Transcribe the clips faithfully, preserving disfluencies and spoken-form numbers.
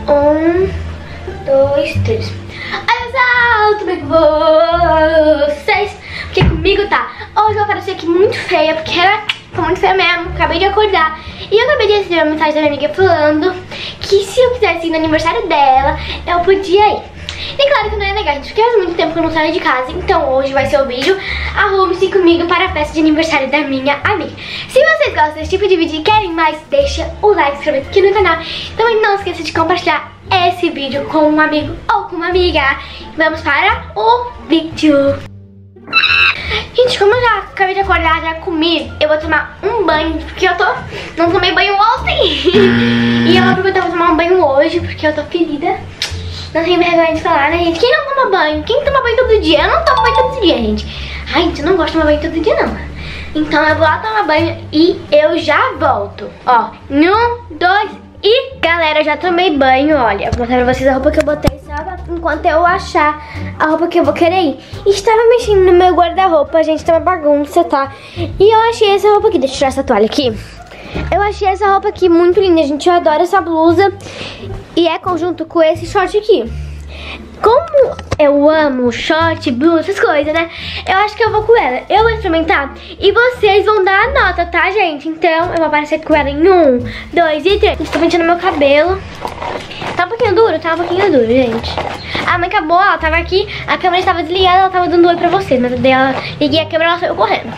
Um, dois, três. Olha pessoal, tudo bem com vocês? Porque comigo tá. Hoje eu apareci aqui muito feia, porque ela tá muito feia mesmo. Acabei de acordar e eu acabei de receber uma mensagem da minha amiga falando que se eu quisesse ir no aniversário dela, eu podia ir. E claro que não é legal, gente, porque faz muito tempo que eu não saio de casa. Então hoje vai ser o vídeo Arrume-se comigo para a festa de aniversário da minha amiga. Se vocês gostam desse tipo de vídeo e querem mais, deixa o like, se inscreve aqui no canal. Também não esqueça de compartilhar esse vídeo com um amigo ou com uma amiga. Vamos para o vídeo. Gente, como eu já acabei de acordar, já comi, eu vou tomar um banho, porque eu tô... não tomei banho ontem. E eu vou aproveitar e vou tomar um banho hoje, porque eu tô ferida. Não tenho vergonha de falar, né, gente? Quem não toma banho? Quem toma banho todo dia? Eu não tomo banho todo dia, gente. Ai, gente, eu não gosto de tomar banho todo dia, não. Então eu vou lá tomar banho e eu já volto. Ó, um, dois e... Galera, eu já tomei banho, olha. Vou mostrar pra vocês a roupa que eu botei só enquanto eu achar a roupa que eu vou querer ir. Estava mexendo no meu guarda-roupa, gente, tá uma bagunça, tá? E eu achei essa roupa aqui. Deixa eu tirar essa toalha aqui. Eu achei essa roupa aqui muito linda, gente. Eu adoro essa blusa. E é conjunto com esse short aqui. Como eu amo short, blusa, essas coisas, né? Eu acho que eu vou com ela. Eu vou experimentar e vocês vão dar a nota, tá, gente? Então eu vou aparecer com ela em um, dois e três. Estou penteando meu cabelo. Tá um pouquinho duro? Tá um pouquinho duro, gente. A mãe acabou, ela tava aqui. A câmera estava desligada, ela tava dando oi pra vocês. Mas daí ela liguei a câmera e ela saiu correndo.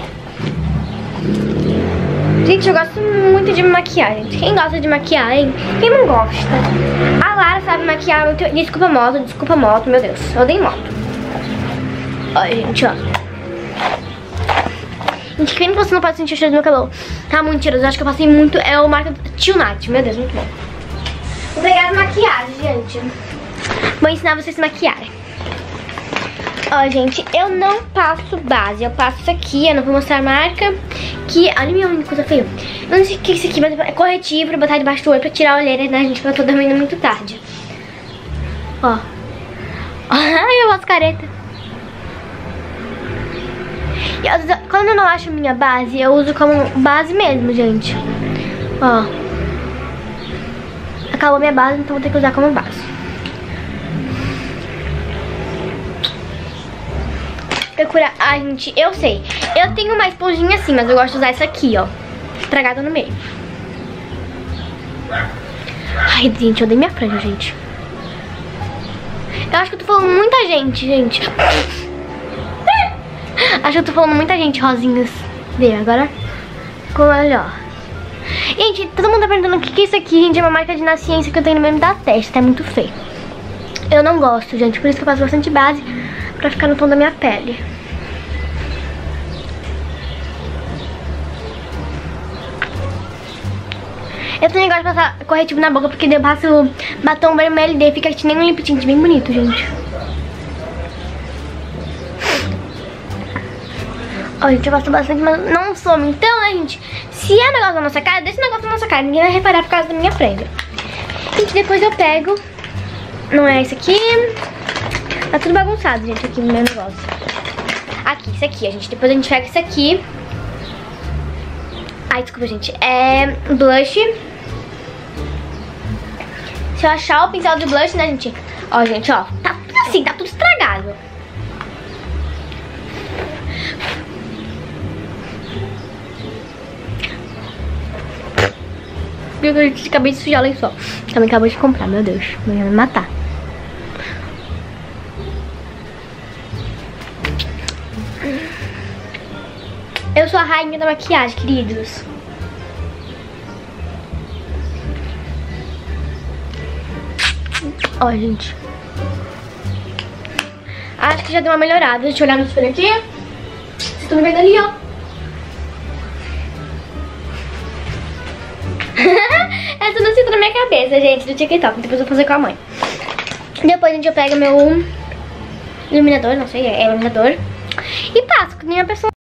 Gente, eu gosto muito de maquiar, gente. Quem gosta de maquiar, hein? Quem não gosta? A Lara sabe maquiar muito. Desculpa moto, desculpa moto, meu Deus. Eu odeio moto. Olha, gente, ó. Gente, quem você não pode sentir o cheiro do meu cabelo? Tá muito cheiroso. Eu acho que eu passei muito. É o marca Tio Nath. Meu Deus, muito bom. Vou pegar as maquiagens, gente. Vou ensinar vocês a se maquiarem. Ó, gente, eu não passo base. Eu passo isso aqui, eu não vou mostrar a marca. Que, olha a minha única coisa feia. Eu não sei o que é isso aqui, mas é corretivo pra botar debaixo do olho pra tirar a olheira, né, gente? Porque eu tô dormindo muito tarde. Ó. Ai, eu faço careta. E eu, quando eu não acho minha base, eu uso como base mesmo, gente. Ó. Acabou minha base, então vou ter que usar como base. Procurar. Ai, gente, eu sei. Eu tenho uma esponjinha assim, mas eu gosto de usar essa aqui, ó. Estragada no meio. Ai, gente, eu dei minha franja, gente. Eu acho que eu tô falando muita gente, gente. Acho que eu tô falando muita gente, rosinhas. Vê, agora ficou melhor. Gente, todo mundo tá perguntando o que, que é isso aqui, gente. É uma marca de nasciência que eu tenho no meio da testa. É muito feio. Eu não gosto, gente. Por isso que eu faço bastante base, pra ficar no tom da minha pele. Eu também gosto de passar corretivo na boca, porque daí eu passo batom vermelho e daí fica que nem um lip tint bem bonito, gente. Ó, gente, eu passo bastante, mas não some. Então, né, gente, se é negócio da nossa cara, deixa o negócio da nossa cara. Ninguém vai reparar por causa da minha franja. Gente, depois eu pego. Não é esse aqui. Tá tudo bagunçado, gente, aqui no meu negócio. Aqui, isso aqui, a gente. Depois a gente pega isso aqui. Ai, desculpa, gente. É blush. Se eu achar o pincel de blush, né, gente? Ó, gente, ó. Tá tudo assim, tá tudo estragado. Eu acabei de sujar o lençol. Também acabou de comprar, meu Deus. Vai me matar. Eu sou a rainha da maquiagem, queridos. Ó, gente. Acho que já deu uma melhorada. Deixa eu olhar no espelho aqui. Vocês estão me vendo ali, ó. Essa não sinto na minha cabeça, gente, do TikTok. Depois eu vou fazer com a mãe. Depois a gente pega meu iluminador, não sei, é iluminador. E passo, que nem a pessoa.